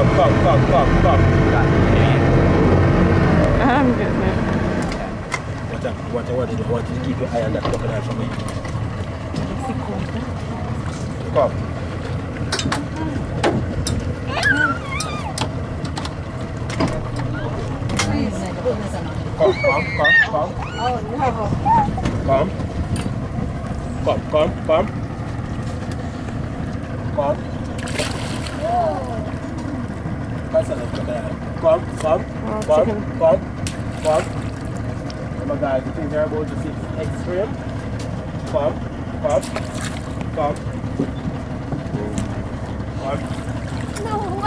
Come. I'm getting it. What you keep your eye on that crocodile for me. Come. Come. Oh no. Come. That's a crocodile. Come. Oh my God, the things they're about to see is extreme. Come. No way.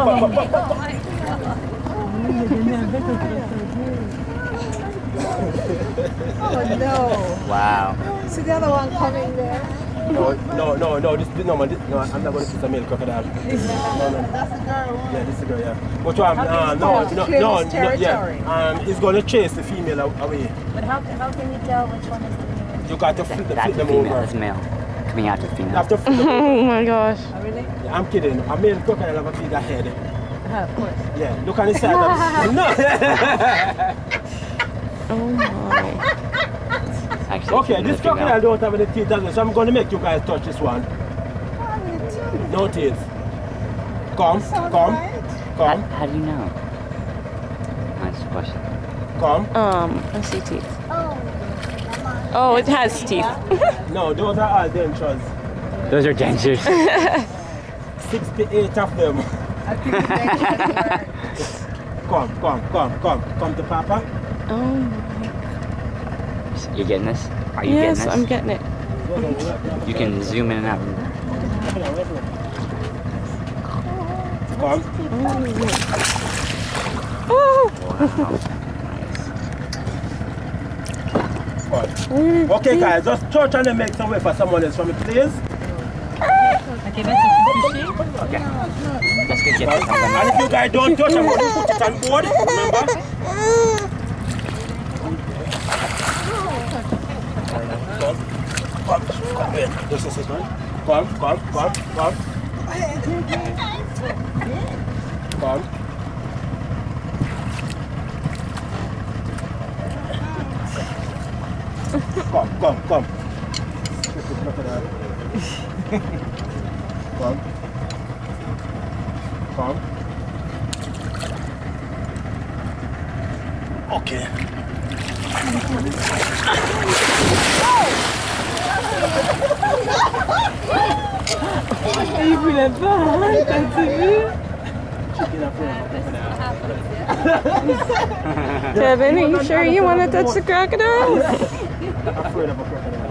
Oh no. Wow. See the other one coming there? No, I'm not going to see a male crocodile. No. That's the girl. Yeah, this is the girl, yeah. But he's going to chase the female away. But how can you tell which one is the female? You got to flip That's the them female. over. That's male. Coming out to the You female. have to flip them over. Oh my gosh. Oh, really? Yeah, I'm kidding. A male crocodile have a bigger head. Of course. Yeah, look on the side of no. Oh my. Actually, Okay, this crocodile don't have any teeth, does it? So I'm going to make you guys touch this one. No teeth. Come. How do you know? Nice question. Come. I see teeth. Oh, it has teeth. No, those are all dentures. Those are dentures. 68 of them. I think the next one. Come to Papa. Oh. You're getting this? Are you Yes, getting this? I'm getting it. You can zoom in and out. Come. Oh. Wow. Okay, guys, just touch and then make some way for someone else for me, please. Okay, that's fishy. Okay. Let's go get this. And if you guys don't touch, I'm going to put it on board. Remember? Come. This is it, man. Come. Come. Come. Okay. Il voulait pas, hein, t'as vu? Kevin, are you sure you want to touch the crocodile? I'm afraid of a crocodile.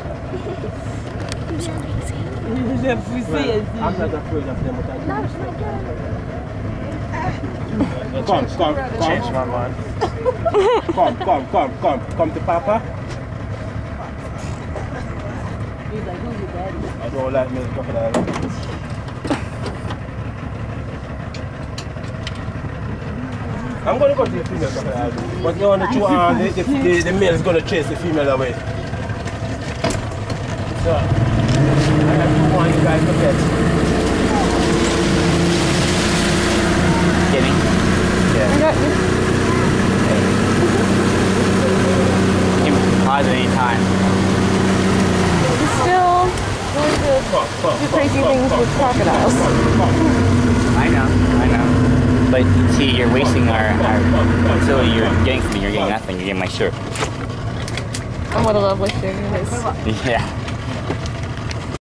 Il a poussé, elle dit. I'm not afraid of them, but Come. Change my mind. Come to Papa. He's like, who's your daddy? I don't like male crocodile. I'm going to go to the female crocodile, but you want to the male is going to chase the female away. So, I don't want you guys to get. Get me? I got you. You can pause at any time. Still going to do crazy things with crocodiles. I know. But see, you're wasting our until you're getting something, you're getting nothing, you're getting my shirt. I'm gonna love with you. Yeah.